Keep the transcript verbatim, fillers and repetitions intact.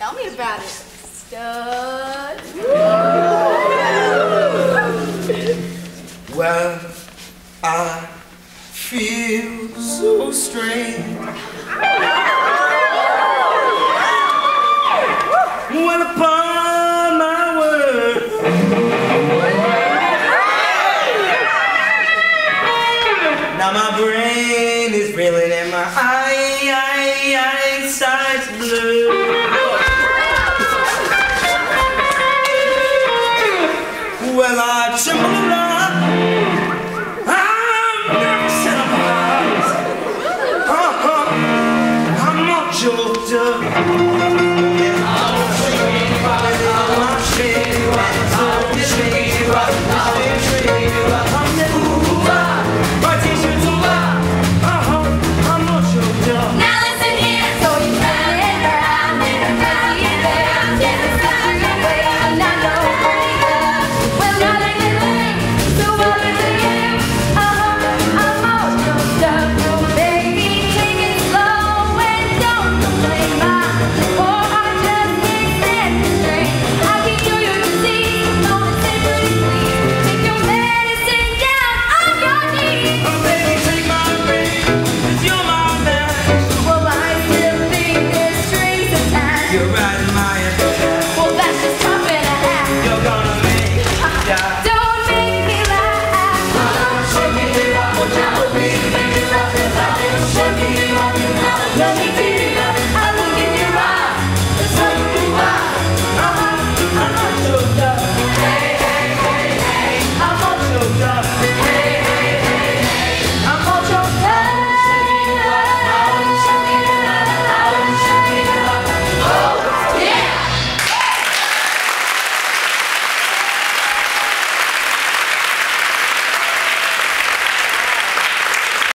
Tell me about it, stud. Well, I feel so strange when upon my word now my brain is reeling and my eye, eye, eyesight's blurred. Well, I tremble a lot. I'm nervous and I'm hot. Uh-huh. I'm not choked up. I'm not choked up. Now listen here, so you turn it around and I'm busy in there. I'm getting stuck in way, I'm not no pretty girl. Well, nothing is late, so what is it you? Uh-huh, I'm all choked up. No, baby, take it slow and don't complain. My poor heart just can't stand the strain. I can cure your disease, don't say pretty please. Take your medicine down on your knees. Oh, baby, take my ring, 'cause you're my man. Well, I still think there's strings attached. You're right.